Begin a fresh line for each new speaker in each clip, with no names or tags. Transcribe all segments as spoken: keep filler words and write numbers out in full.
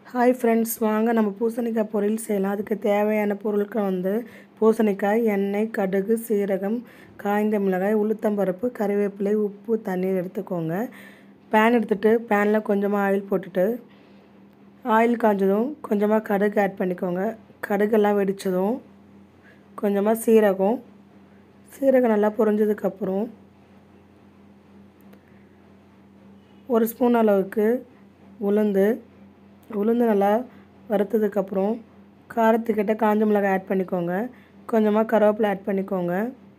Hi friends, வாங்க நம்ம பூசணிக்காய் பொரியல் செய்யலாம். அதுக்கு தேவையான பொருட்கள் வந்து பூசணிக்காய், எண்ணெய், கடுகு, சீரகம், காய்ந்த மிளகாய், உளுத்தம்பருப்பு, கறிவேப்பிலை, உப்பு, தண்ணீர் எடுத்துக்கோங்க. பேன் எடுத்துகிட்டு பேனில் கொஞ்சமாக ஆயில் போட்டுட்டு ஆயில் காய்ஞ்சதும் கொஞ்சமாக கடுகு ஆட் பண்ணிக்கோங்க. கடுகெல்லாம் வெடித்ததும் கொஞ்சமாக சீரகம் சீரகம் நல்லா பொரிஞ்சதுக்கப்புறம் ஒரு ஸ்பூன் அளவுக்கு உளுந்து உளுந்து நல்லா வறுத்ததுக்கப்புறம் காரத்துக்கிட்ட காஞ்ச மிளகாய் ஆட் பண்ணிக்கோங்க. கொஞ்சமாக கருவேப்பிலை ஆட் பண்ணிக்கோங்க.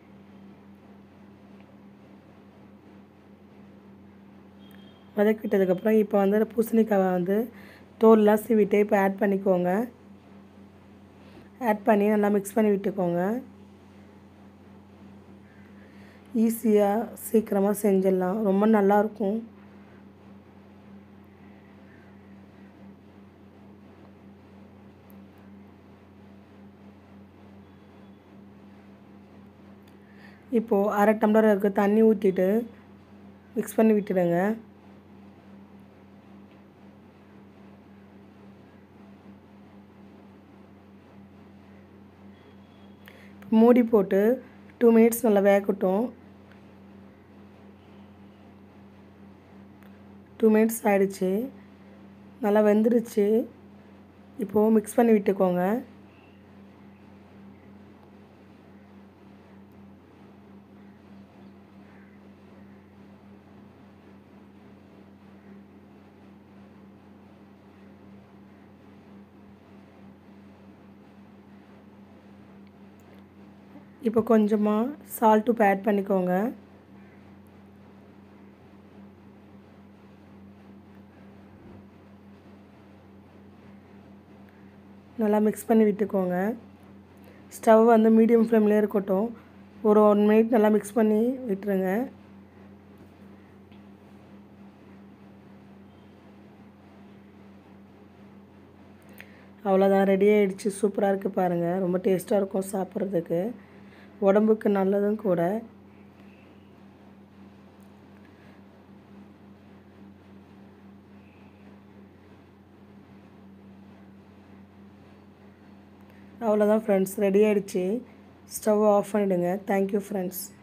வதக்கிட்டதுக்கப்புறம் இப்போ வந்து பூசணிக்காவை வந்து தோல்லாம் சீவிட்டு இப்போ ஆட் பண்ணிக்கோங்க. ஆட் பண்ணி நல்லா மிக்ஸ் பண்ணி விட்டுக்கோங்க. ஈஸியாக சீக்கிரமாக செஞ்சிடலாம், ரொம்ப நல்லாயிருக்கும். இப்போது அரை டம்ளருக்கு தண்ணி ஊற்றிட்டு மிக்ஸ் பண்ணி விட்டுடுங்க. மூடி போட்டு டூ மினிட்ஸ் நல்லா வேகட்டும். டூ மினிட்ஸ் ஆகிடுச்சு, நல்லா வெந்துருச்சு. இப்போது மிக்ஸ் பண்ணி விட்டுக்கோங்க. இப்போ கொஞ்சமாக சால்ட் உப்பு ஆட் பண்ணிக்கோங்க. நல்லா மிக்ஸ் பண்ணி விட்டுக்கோங்க. ஸ்டவ் வந்து மீடியம் ஃப்ளேம்லேயே இருக்கட்டும். ஒரு ஒன் மினிட் நல்லா மிக்ஸ் பண்ணி விட்டுருங்க. அவ்வளோதான், ரெடி ஆகிடுச்சு. சூப்பராக இருக்குது பாருங்கள், ரொம்ப டேஸ்ட்டாக இருக்கும் சாப்பிட்றதுக்கு, உடம்புக்கு நல்லதும் கூட. அவ்வளோதான் ஃப்ரெண்ட்ஸ், ரெடி ஆகிடுச்சு. ஸ்டவ் ஆஃப் பண்ணிவிடுங்க. Thank you friends.